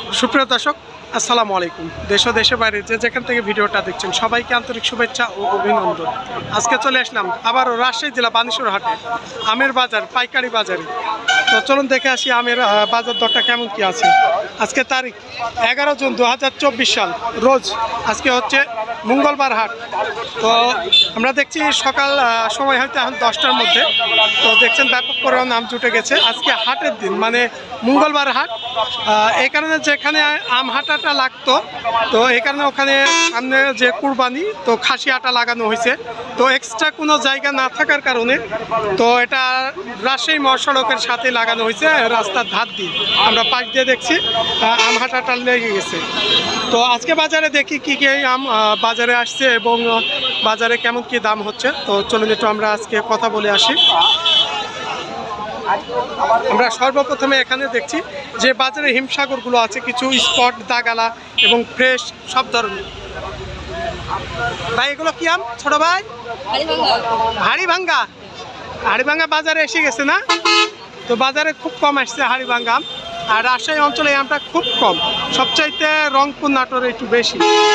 সুপ্রিয় দর্শক আসসালামু আলাইকুম। দেশ ও দেশের বাইরে যে যেখান থেকে ভিডিওটা দেখছেন সবাইকে আন্তরিক শুভেচ্ছা ও অভিনন্দন। আজকে চলে আসলাম আবারও রাজশাহী জেলা বানেশ্বর হাটে আমের বাজার পাইকারি বাজারে। তো চলুন দেখে আসি আমের বাজার দরটা কেমন কি আছে। আজকে তারিখ 11 জুন 2024 সাল, রোজ আজকে হচ্ছে মঙ্গলবার হাট। তো আমরা দেখছি সকাল সময় হয়তো এখন 10টার মধ্যে। তো দেখছেন ব্যাপক পরিমাণ আম জুটে গেছে। আজকে হাটের দিন মানে মঙ্গলবার হাট, এই কারণে যেখানে আম হাটাটা লাগতো তো এই কারণে ওখানে সামনে যে কুরবানি তো খাসি আটা লাগানো হয়েছে। তো এক্সট্রা কোনো জায়গা না থাকার কারণে তো এটা রাজশাহী মহাসড়কের সাথে লাগানো হয়েছে, রাস্তার ধার দিয়ে আমরা পাশ দিয়ে দেখছি আম হাটাটা লেগে গেছে। তো আজকে বাজারে দেখি কি কি আম বাজারে আসছে এবং বাজারে কেমন কি দাম হচ্ছে। তো চলুন একটু আমরা আজকে কথা বলে আসি। আমরা সর্বপ্রথমে এখানে দেখছি যে বাজারে হিমসাগরগুলো আছে, কিছু স্পট দাগালা এবং ফ্রেশ সব ধরনের। ভাই এগুলো কি আম ছোট ভাই? হাড়িভাঙ্গা। হাড়িভাঙ্গা বাজারে এসে গেছে না? তো বাজারে খুব কম আসছে হাড়িভাঙ্গা আম। আর রাজশাহী অঞ্চলে আমটা খুব কম, সবচাইতে রংপুর নাটোরে একটু বেশি।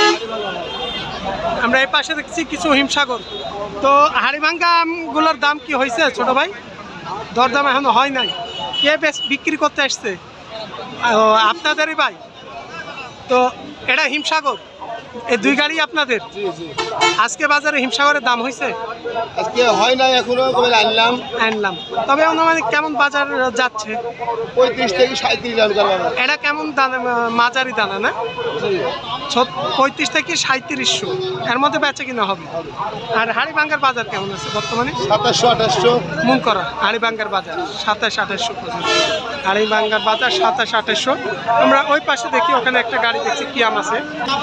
আমরা এই পাশে দেখছি কিছু হিমসাগর। তো হাড়িভাঙ্গা আমগুলোর দাম কি হয়েছে ছোট ভাই? দরদাম এখনো হয় নাই। কে বেশ বিক্রি করতে আসছে? আপনাদেরই ভাই। তো এটা হিমসাগর, এই দুই গাড়ি আপনাদের? আজকে বাজারে হিমসাগরের দাম হয়েছে? আজকে হয় নাই এখনো, আনলাম। তবে অনুমানিক কেমন বাজার যাচ্ছে? 35 থেকে 37 এটা কেমন দানা? মাঝারি দানা না? 35 থেকে 3700 এর মধ্যে বেচে কিনা হবে। আর হাড়িভাঙ্গার বাজার কেমন আছে বর্তমানে? 2700-2800 মন করা হাড়িভাঙ্গার বাজার 2700-2800 পর্যন্ত। হাড়িভাঙ্গার বাজার 2700-2800। আমরা ওই পাশে দেখি, ওখানে একটা গাড়ি দেখছি কি আম আছে।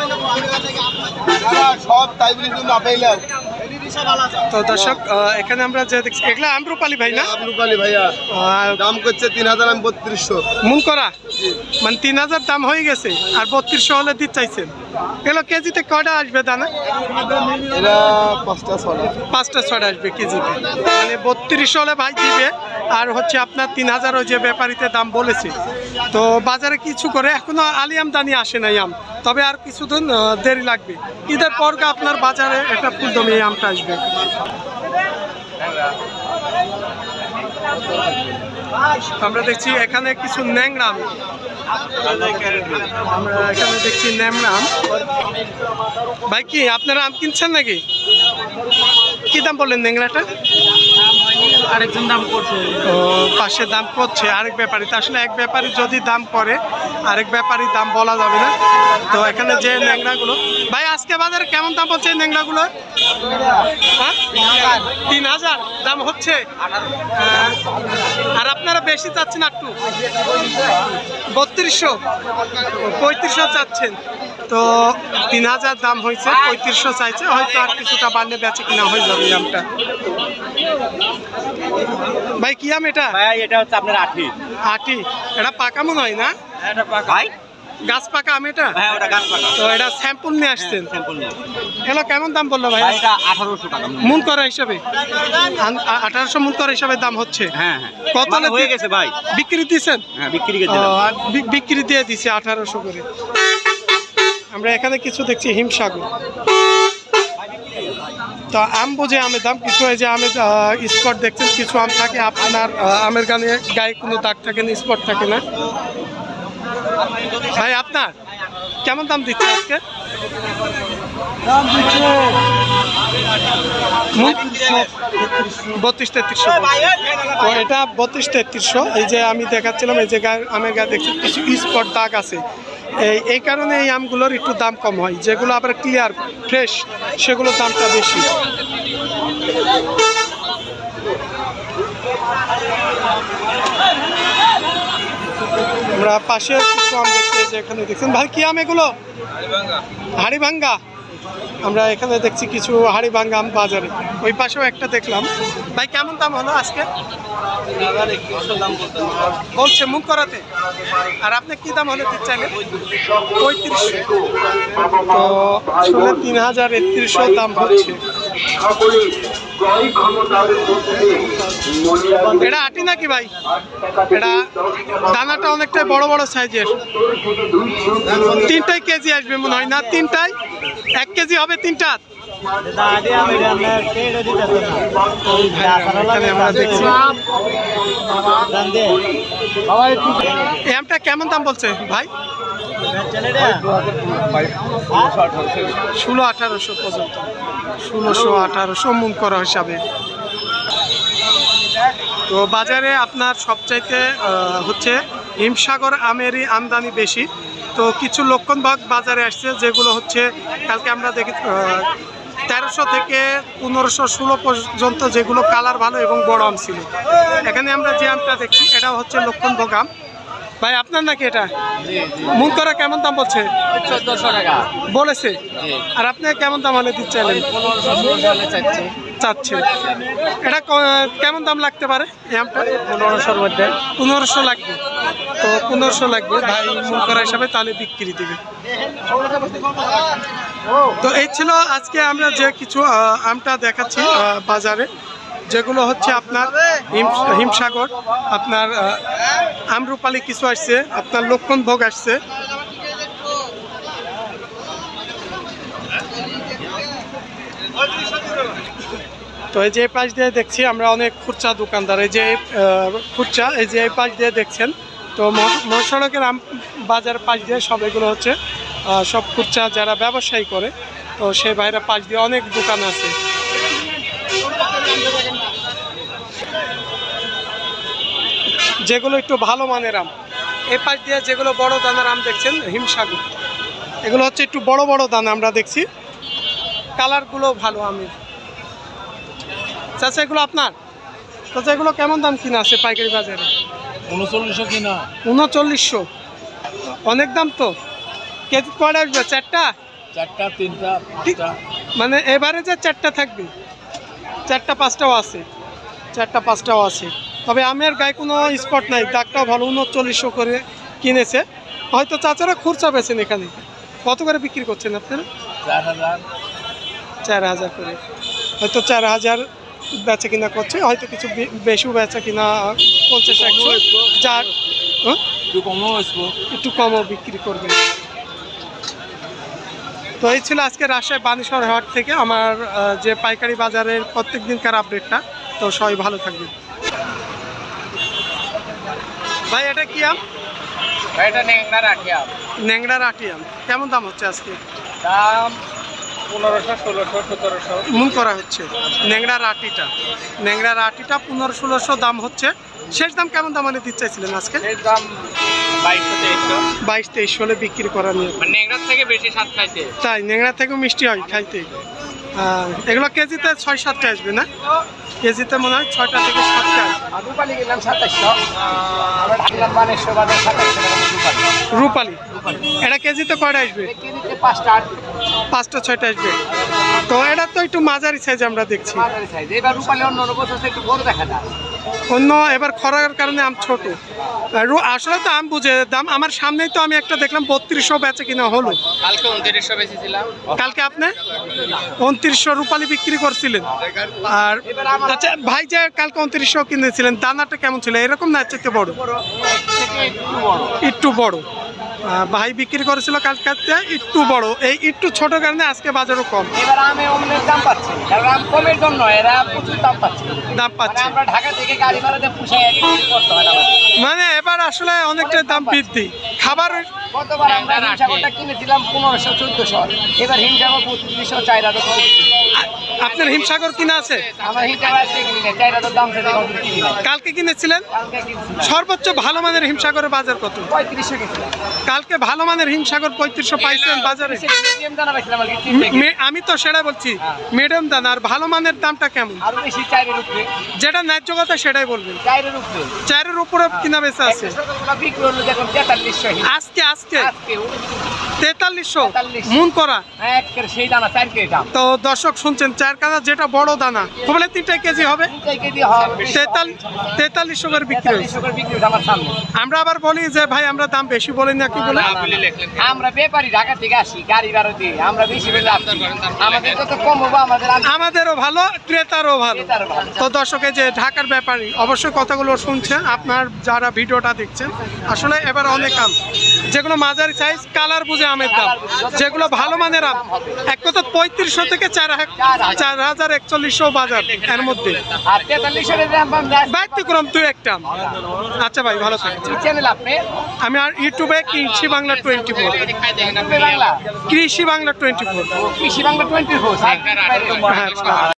সব তাই বলি তুমি না পাইলাম। তো দর্শক এখানে আমরা যে দেখছি এগুলা আম্রপালি ভাই না? আম্রপালি ভাইয়া দাম করছে 3000, আমি 3200 মন করা। মানে 3000 দাম হয়ে গেছে আর 3200 হলে দিতে চাইছেন। এগুলো কেজিতে কয়টা আসবে দানা? এরা 5টা 6টা আসবে কেজিতে। মানে 3200 হলে ভাই দিবে। আর হচ্ছে আপনার 3000 ওই যে ব্যাপারীতে দাম বলেছে। তো বাজারে কিছু করে এখনো আলি আমদানি আসে নাই আম, তবে আর কিছুদিন দেরি লাগবে। ঈদের পর আপনার বাজারে একটা ফুলদমি আমটা আসবে। আমরা দেখছি এখানে কিছু ন্যাংরা আম। আমরা এখানে দেখছি ন্যাংরা আম। ভাই কি আপনারা আম কিনছেন নাকি? কি দাম বললেন ন্যাংরাটা? আরেকজন দাম করছে। ও পাশে দাম করছে আরেক ব্যাপারী। তো আসলে এক ব্যাপারী যদি দাম করে আরেক ব্যাপারীর দাম বলা যাবে না। তো এখানে যে ন্যাংরাগুলো ভাই আজকে বাজারে কেমন দাম বলছে এই ন্যাংরাগুলো? 3000 দাম হচ্ছে। আর আপনারা বেশি চাচ্ছেন একটু? 3200 3500 চাচ্ছেন। তো 3000 দাম হয়েছে, 3500 চাইছে। হয়তো আর কিছুটা বাড়লে বেচে কিনা হয়ে যাবে আমটা। ভাই কি আম এটা? ভাই এটা হচ্ছে আপনার আঠি। আঠি। এটা পাকা মনে হয় না? এটা পাকা ভাই, গাছ পাকা আম এটা? হ্যাঁ ওটা গাছ পাকা। তো এটা স্যাম্পল নিয়ে আসছেন? স্যাম্পল নিয়ে। এগুলো কেমন দাম বললো ভাই? এটা 1800 টাকা মন করা হিসাবে। 1800 মন করা হিসাবে দাম হচ্ছে। হ্যাঁ কত হয়ে গেছে ভাই? বিক্রি দিয়েছেন? হ্যাঁ বিক্রি করে বিক্রি দিয়ে দিছে 1800 করে। আমরা এখানে কিছু দেখছি হিমসাগর। তো আম বোঝে আমের দাম কিছু হয় যে আমের স্পট দেখছেন, কিছু আম থাকে আপনার আমের গায়ে কোনো দাগ থাকে না, স্পট থাকে না। ভাই আপনার কেমন দাম দিচ্ছে আজকে? 32-3300। তো এটা 32-3300। এই যে আমি দেখাচ্ছিলাম এই যে আমের গায়ে দেখছি কিছু স্পট দাগ আছে। এই কারণে এই আমগুলোর একটু দাম কম হয়। যেগুলো আবার ক্লিয়ার ফ্রেশ সেগুলোর দামটা বেশি। আমরা পাশে কিছু আম দেখছি যে এখানে দেখছেন। ভাই কি আম এগুলো? হাড়িভাঙ্গা। আমরা এখানে দেখছি কিছু হাড়িভাঙ্গা আম বাজারে। ওই পাশেও একটা দেখলাম। ভাই কেমন দাম হলো আজকে? বলছে মুখ করাতে। আর আপনি কি দাম হলে দিতে চাইলেন? 3500। তো 3300 দাম হচ্ছে। এটা আটি নাকি ভাই? এটা দানাটা অনেকটাই বড় বড় সাইজের। তিনটাই কেজি আসবে মনে হয় না? তিনটায় 1 কেজি হবে তিনটা? এমটা কেমন দাম বলছে ভাই? 1600-1800 পর্যন্ত, 1600-1800 মন করা হিসাবে। তো বাজারে আপনার সবচাইতে হচ্ছে হিমসাগর আমেরই আমদানি বেশি। তো কিছু লক্ষণবাগ বাজারে আসছে যেগুলো হচ্ছে কালকে আমরা দেখি 1300 থেকে 1500-16 পর্যন্ত, যেগুলো কালার ভালো এবং বড় আম ছিল। এখানে আমরা যে আমটা দেখছি এটা হচ্ছে লক্ষণভোগ আম। ভাই আপনার নাকি এটা? মন করা কেমন দাম বলছে? 1400 টাকা বলেছে। আর আপনি কেমন দাম হলে দিতে চাইলেন? 1500 চাচ্ছেন। এটা কেমন দাম লাগতে পারে এই আমটা? 1500-র মধ্যে। 1500 লাগবে। তো 1500 লাগবে ভাই মন করা হিসাবে, তাহলে বিক্রি দিবে। তো এই ছিল আজকে আমরা যে কিছু আমটা দেখাচ্ছি বাজারে, যেগুলো হচ্ছে আপনার হিমসাগর, আপনার আমরুপালি কিছু আসছে, আপনার লক্ষণভোগ আসছে। তো এই যে পাশ দিয়ে দেখছি আমরা অনেক খুচরা দোকানদার, এই যে খুচরা, এই যে এই পাশ দিয়ে দেখছেন। তো মহাসড়কের বাজার পাশ দিয়ে সব এগুলো হচ্ছে সব খুচরা যারা ব্যবসায়ী করে, তো সেই বাইরে পাশ দিয়ে অনেক দোকান আছে। যেগুলো একটু ভালো মানের আম, এই পাশ দিয়ে যেগুলো বড় দানার আম দেখছেন হিমসাগর, এগুলো হচ্ছে একটু বড় বড় দানা আমরা দেখছি, কালারগুলো ভালো আমের। চাচা এগুলো আপনার? চাচা এগুলো কেমন দাম কিনা আছে পাইকারি বাজারে? 3900 কিনা। 3900, অনেক দাম তো। কেজি কয়টা আসবে? 4টা? 4টা 3টা 5টা, মানে এবারে যে 4টা থাকবে, 4টা 5টাও আছে, 4টা 5টাও আছে। তবে আমের গায়ে কোনো স্পট নাই, দাগটাও ভালো। 3900 করে কিনেছে, হয়তো চাচারা খুচরা বেছেন। এখানে কত করে বিক্রি করছেন আপনারা? 4000। 4000 করে, হয়তো 4000 বেচা কিনা করছে, হয়তো কিছু বেশিও বেচা কিনা 50-100, যার একটু কমও বিক্রি করবে। তো এই ছিল আজকে রাজশাহী বানেশ্বর হাট থেকে আমার যে পাইকারি বাজারের প্রত্যেক দিনকার আপডেটটা। তো সবাই ভালো থাকবে। ভাই এটা কি আম? এটা ন্যাংড়ার আটি আম। ন্যাংড়ার আটি আম কেমন দাম হচ্ছে আজকে? দাম 1500, 1600, 1700 মন করা হচ্ছে। ন্যাংড়ার আটিটা 1500-1600 দাম হচ্ছে। শেষ দাম কেমন দাম মানে দিতে চাইছিলেন আজকে? এর দাম 2200-2300। 22-23 হলে বিক্রি করা নিয়ে। মানে ন্যাংড়ার থেকে বেশি স্বাদ খাইতে। তাই ন্যাংড়া থেকেও মিষ্টি হয় খাইতে। এগুলো কেজিতে 6-7টা আসবে না? কেজিতে মনে হয় 6টা থেকে 7টা। রূপালি কিনলাম 2700, আবার কিনলাম বানেশ্বর বাজার 2700 রূপালি। এটা কেজিতে কয়টা আসবে? কেজিতে 5টা 5টা-6টা আসবে। তো এটা তো একটু মাঝারি সাইজ আমরা দেখছি। মাঝারি সাইজ। এবার রূপালি অন্য বছর একটু বড় দেখা যায়। অন্য এবার খরার কারণে আম ছোট। আসলে তো আম বুঝে দাম। আমার সামনেই তো আমি একটা দেখলাম 3200 বেচে কিনা হলো। কালকে 2900 বেচেছিলাম। কালকে আপনি 2900 রূপালি বিক্রি করছিলেন। আর আচ্ছা ভাই যে কালকে 2900 কিনেছিলেন, দানাটা কেমন ছিল? এরকম না চাইতে বড়? একটু বড়। ভাই বিক্রি করেছিল কালকে একটু বড়, এই একটু ছোট কারণে আজকে বাজারও কম। এবার আমে অমনের দাম পাচ্ছে, কারণ আম কমের জন্য এরা প্রচুর দাম পাচ্ছে। দাম পাচ্ছে, আমরা ঢাকা থেকে গাড়ি ভাড়াতে পুষাই বিক্রি করতে হয় না। মানে এবার আসলে অনেকটা দাম বৃদ্ধি। খাবার গতবার আমরা হিমসাগরটা কিনেছিলাম 1500-1400, এবার হিমসাগর 3500, 4000। আপনার হিমসাগর কিনা আছে? আমার হিমসাগর আজকে কিনি না, 4000 দাম থেকে কিনি না। কালকে কিনেছিলেন? কালকে কিনছিলাম। সর্বোচ্চ ভালো মানের হিমসাগরের বাজার কত? 3500 কিনছিলাম। কালকে ভালো মানের হিমসাগর 3500 পাইছেন বাজারে? মিডিয়াম দানা পাইছিলাম আর কি। আমি তো সেটা বলছি, মিডিয়াম দানা। আর ভালো মানের দামটা কেমন? আরো বেশি 4-এর উপরে। যেটা ন্যায্য কথা সেটাই বলবেন। 4-এর উপরে। 4-এর উপরে কিনা বেচা আছে বিক্রি হলো দেখুন 4300। আজকে আজকে 4300 4300 মন করা। একের সেই দানা 4 কেজি দাম। তো দর্শক শুনছেন 4 কাজা যেটা বড় দানা বলে 3 কেজি হবে, 3 কেজি হবে 4300 করে বিক্রি হয়েছে। 4300 করে বিক্রি হচ্ছে আমার সামনে। আমরা আবার বলি যে ভাই আমরা দাম বেশি বলি না কি বলে, আমরা ব্যাপারী ঢাকা থেকে আসি গাড়ি ভাড়া দিয়ে, আমরা বেশি বলে আমাদের যত কম হবে আমাদেরও ভালো ক্রেতারও ভালো। ক্রেতারও ভালো। তো দর্শকে যে ঢাকার ব্যাপারী অবশ্যই কথাগুলো শুনছেন, আপনার যারা ভিডিওটা দেখছেন আসলে এবার অনেক আম যেগুলো মাঝারি সাইজ কালার বুঝে আমের দাম, যেগুলো ভালো মানের আম এক কথা 3500 থেকে 4100 বাজার এর মধ্যে আর 4300 এর দাম ব্যতিক্রম তুই একটা আম। আচ্ছা ভাই ভালো থাকবেন। চ্যানেল আপনি আমি আর ইউটিউবে কৃষি বাংলা 24 বাংলা কৃষি বাংলা 24 কৃষি বাংলা 24 হ্যাঁ।